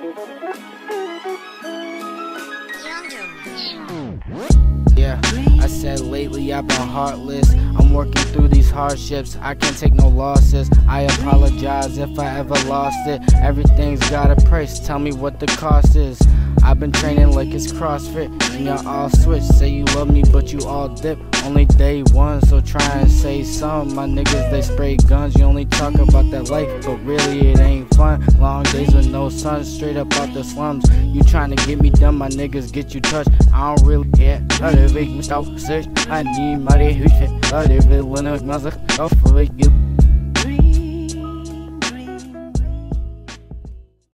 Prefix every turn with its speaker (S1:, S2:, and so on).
S1: Yeah, I said lately I've been heartless. I'm working through these hardships, I can't take no losses. I apologize if I ever lost it. Everything's got a price, tell me what the cost is. I've been training like it's CrossFit, and y'all all switch. Say you love me, but you all dip. Only day one, so try and say something. My niggas, they spray guns. You only talk about that life, but really it ain't fun. Long days with no sun, straight up out the slums. You trying to get me done, my niggas get you touched. I don't really care. I need money, who shit. I live it when I'm mother. Oh, for you.